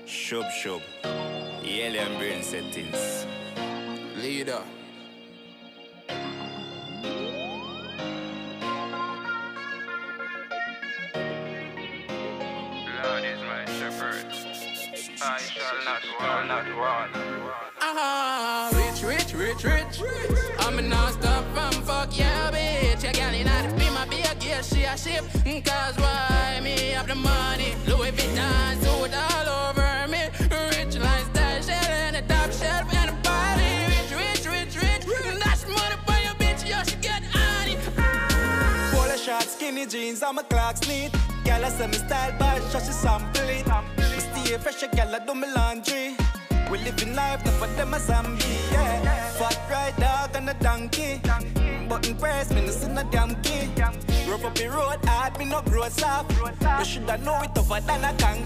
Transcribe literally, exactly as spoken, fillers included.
Shub shub. Alien brain settings. Leader. Lord is my shepherd. I shall not want, not want. Ah, rich, rich, rich, rich. I'm a non-stop from fuck yeah, bitch. I got it out to be my big yeah, she a ship. Cause why me have the money? Louis Vuitton suit all over me. Rich lifestyle, shell and a top shelf and a body. Rich, rich, rich, rich. That's money for your bitch, yo, she get honey. Polo short, skinny jeans, I'm a clocks neat. Girl, I say me style bad, so she sample it. Me stay fresh, a girl, I do me laundry. We living life, not for them a zombie, yeah. Fat right dog and a donkey. Button press, me no see no damn key. Rough up the road, hard, me no grow soft. You shoulda know it tougher than a conky.